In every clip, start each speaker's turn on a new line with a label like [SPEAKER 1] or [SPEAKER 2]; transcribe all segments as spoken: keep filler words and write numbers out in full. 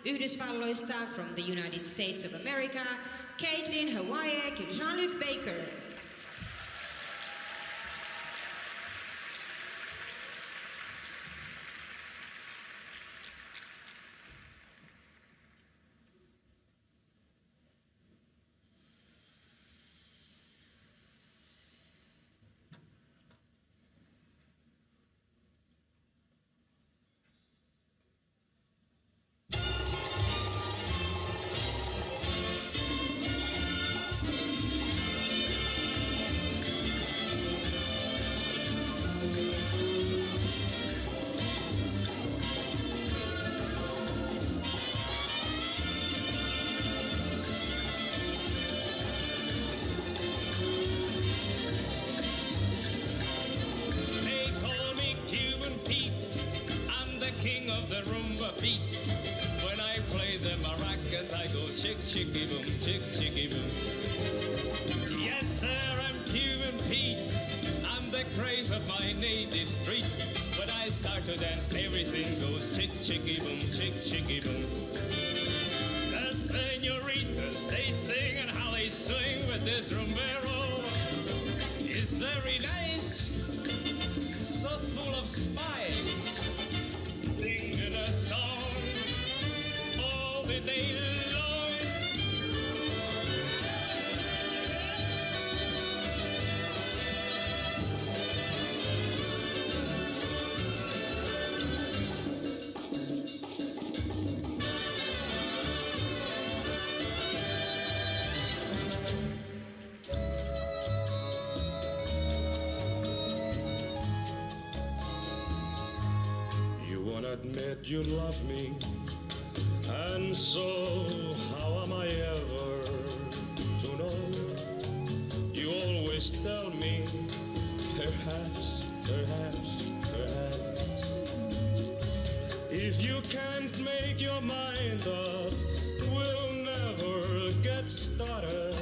[SPEAKER 1] Yhdysvalloista, from the United States of America, Caitlin Hawayek, Jean-Luc Baker.
[SPEAKER 2] When I play the maracas, I go chick, chicky, boom, chick, chicky, boom. Yes, sir, I'm Cuban Pete. I'm the craze of my native street. When I start to dance, everything goes chick, chicky, boom, chick, chicky, boom. The senoritas, they sing and how they swing with this rumbero is very nice, so full of spice. Singing a song all the day long. You won't admit you love me, and so how am I ever to know? You always tell me, perhaps, perhaps, perhaps. If you can't make your mind up, we'll never get started.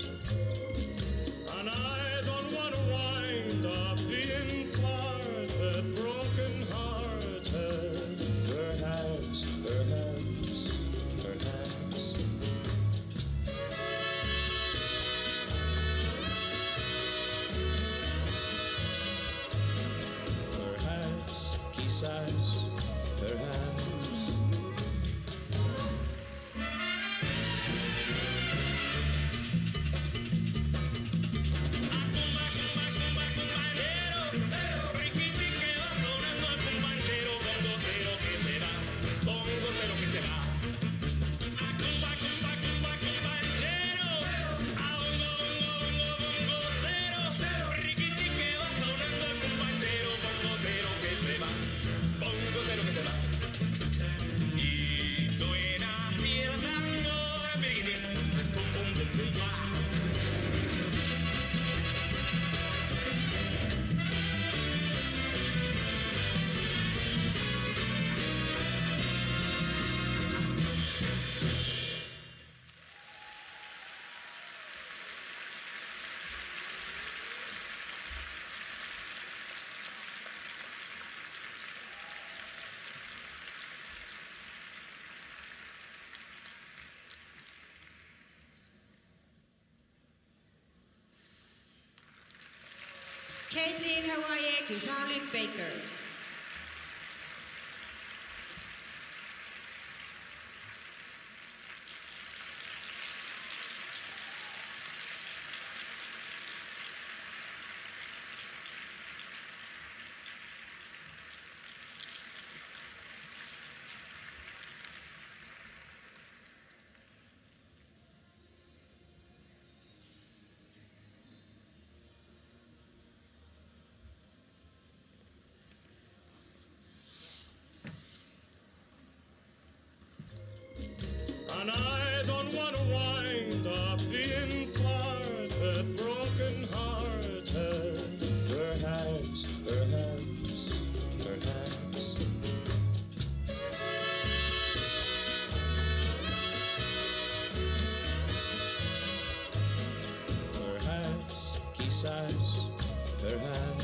[SPEAKER 2] And I don't want to wind up being parted, broken hearted. Perhaps, perhaps, perhaps. Perhaps, quizás, perhaps.
[SPEAKER 1] Caitlin Hawayek, Jean-Luc Baker.
[SPEAKER 2] And I don't want to wind up being parted, broken hearted. Perhaps, perhaps, perhaps. Perhaps, quizás, perhaps.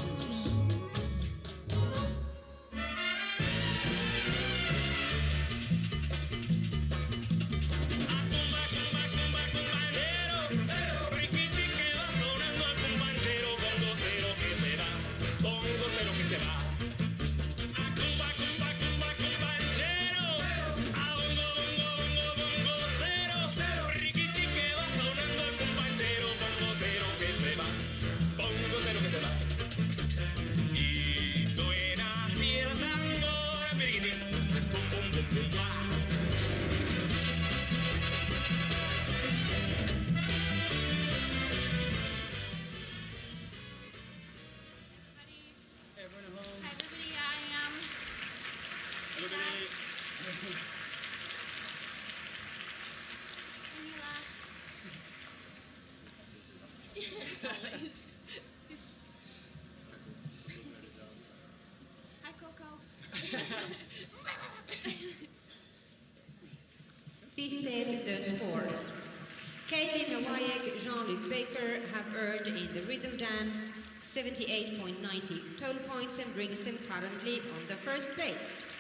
[SPEAKER 1] Pisted the scores. Caitlin Hawayek, Jean-Luc Baker have earned in the rhythm dance seventy-eight point nine zero total points and brings them currently on the first place.